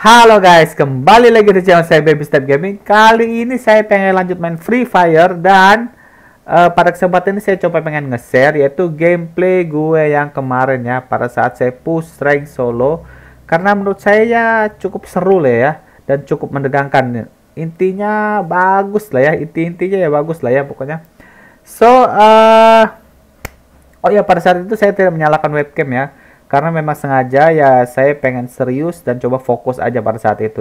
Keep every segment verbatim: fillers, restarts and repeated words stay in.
Halo guys, kembali lagi di channel saya Baby Step Gaming. Kali ini saya pengen lanjut main Free Fire dan uh, pada kesempatan ini saya coba pengen nge-share yaitu gameplay gue yang kemarin ya pada saat saya push rank solo. Karena menurut saya ya cukup seru lah ya dan cukup menegangkan. Intinya bagus lah ya, inti-intinya ya bagus lah ya pokoknya. So, uh, oh ya pada saat itu saya tidak menyalakan webcam ya. Karena memang sengaja ya saya pengen serius dan coba fokus aja pada saat itu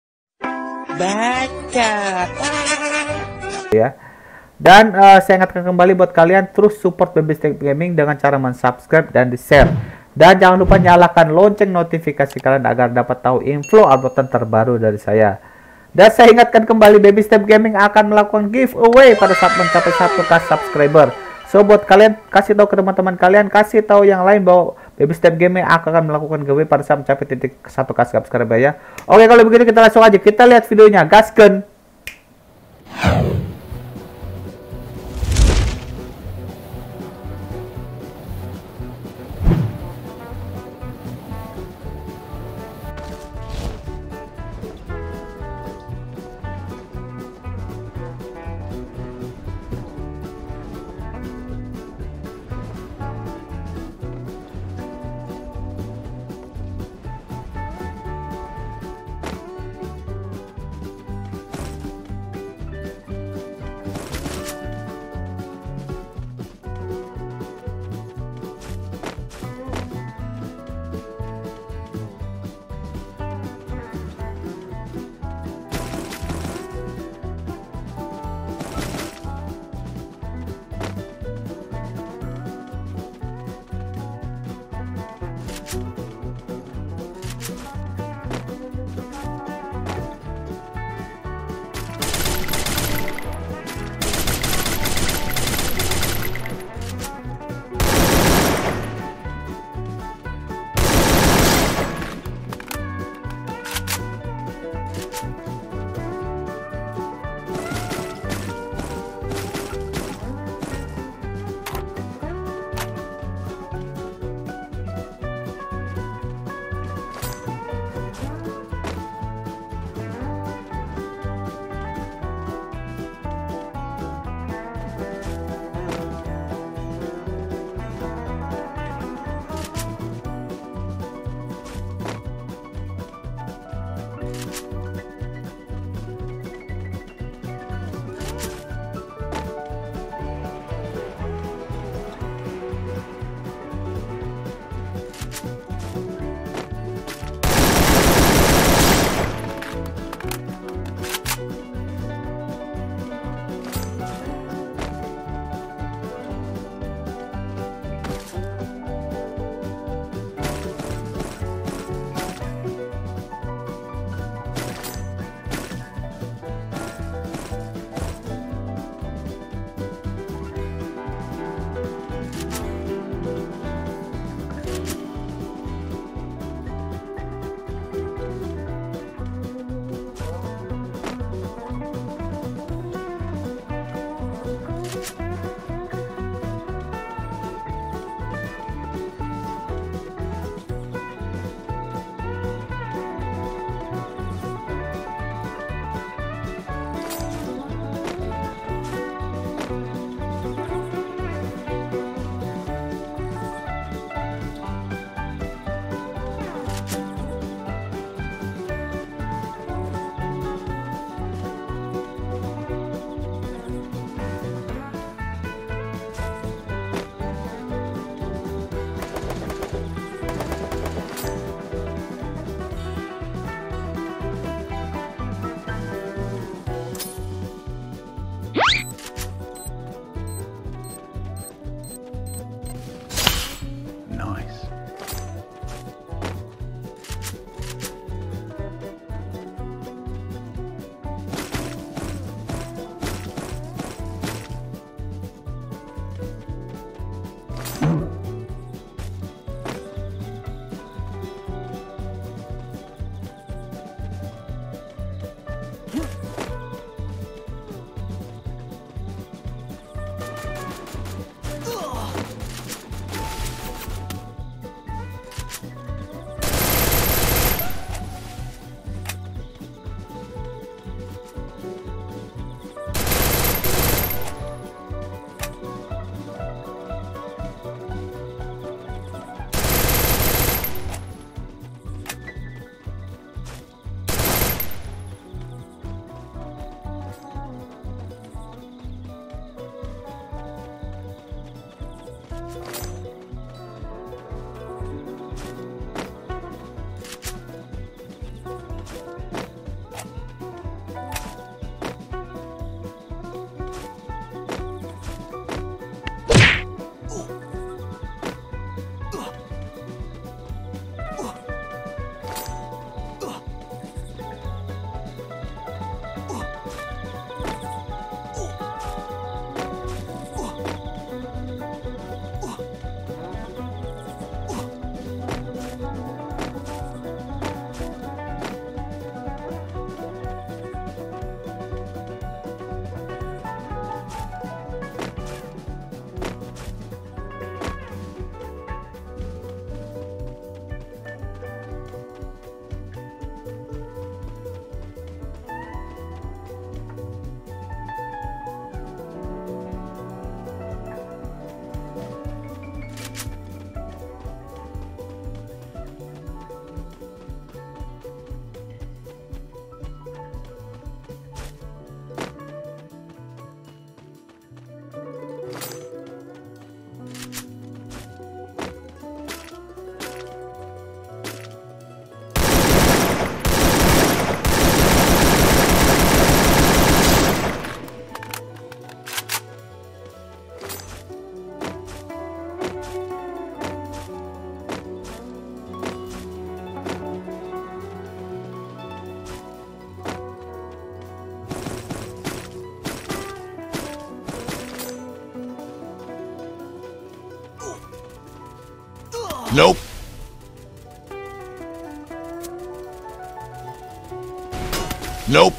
baca ya. Dan uh, saya ingatkan kembali buat kalian terus support Baby Step Gaming dengan cara mensubscribe dan di-share. Dan jangan lupa nyalakan lonceng notifikasi kalian agar dapat tahu info uploadan terbaru dari saya. Dan saya ingatkan kembali Baby Step Gaming akan melakukan giveaway pada saat mencapai satu k subscriber. So buat kalian kasih tahu ke teman-teman kalian, kasih tahu yang lain bahwa Baby Step Gaming akan melakukan giveaway pada saat mencapai titik satu k subscriber ya. Oke, kalau begitu kita langsung aja kita lihat videonya. Gasken. Nope. Nope.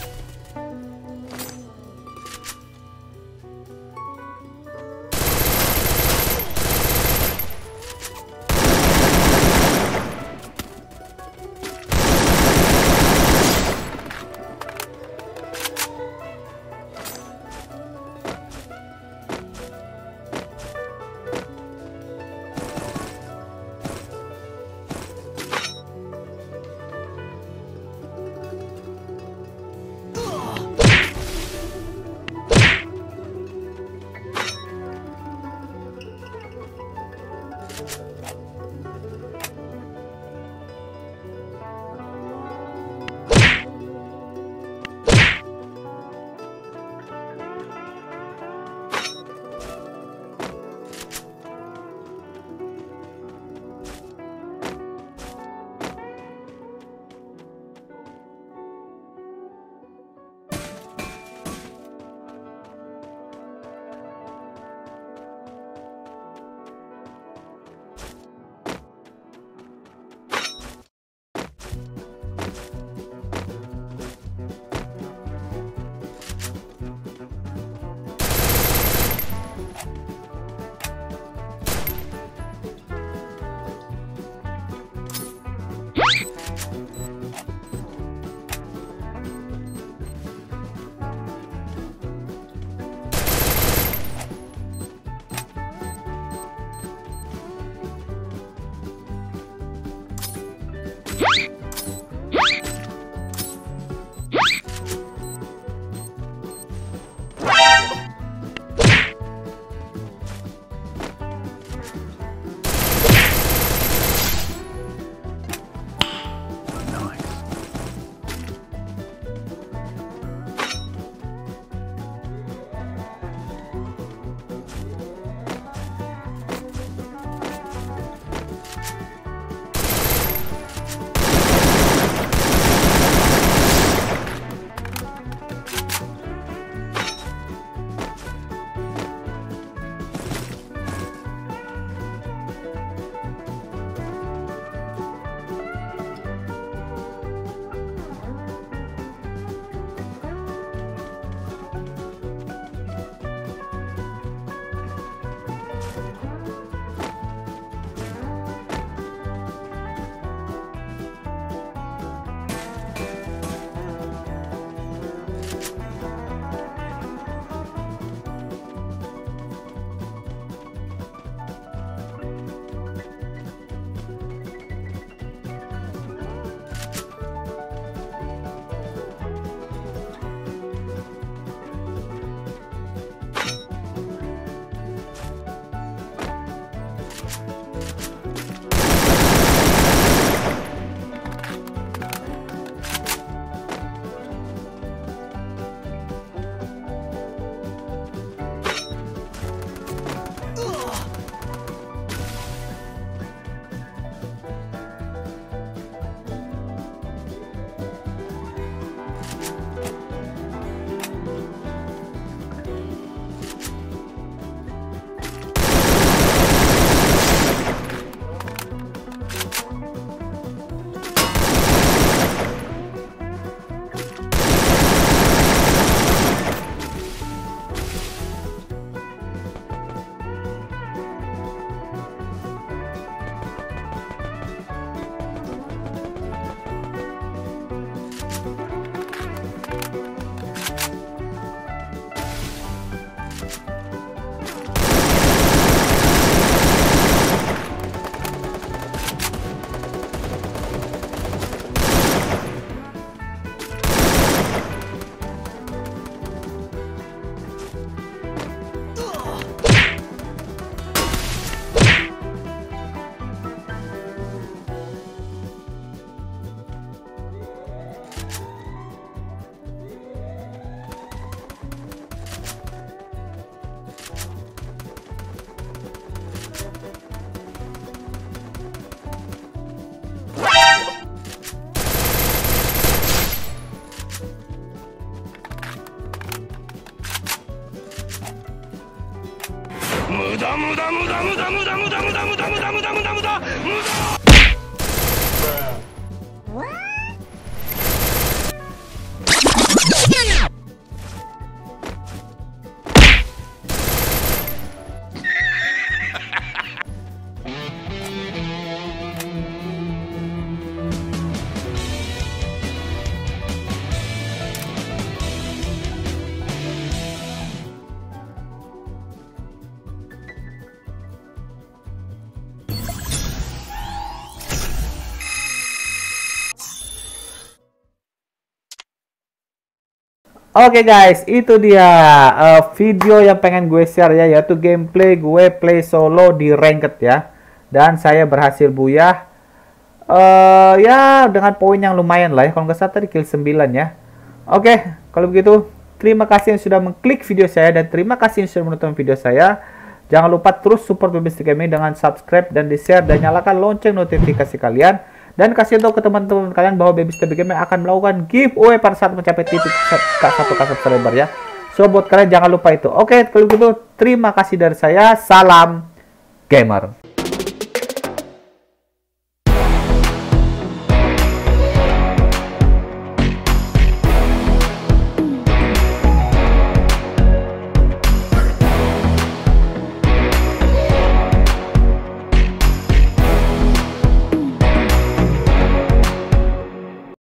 Oke guys, itu dia uh, video yang pengen gue share ya, yaitu gameplay gue play solo di ranked ya. Dan saya berhasil buyah uh, ya dengan poin yang lumayan lah ya. Kalau nggak salah tadi kill sembilan ya. Oke, kalau begitu terima kasih yang sudah mengklik video saya dan terima kasih yang sudah menonton video saya. Jangan lupa terus support Babyster Gaming dengan subscribe dan di-share dan nyalakan lonceng notifikasi kalian. Dan kasih tahu ke teman-teman kalian bahwa Babyster Gaming akan melakukan giveaway pada saat mencapai titik satu k subscriber ya. So buat kalian jangan lupa itu. Oke, kalau gitu terima kasih dari saya. Salam gamer.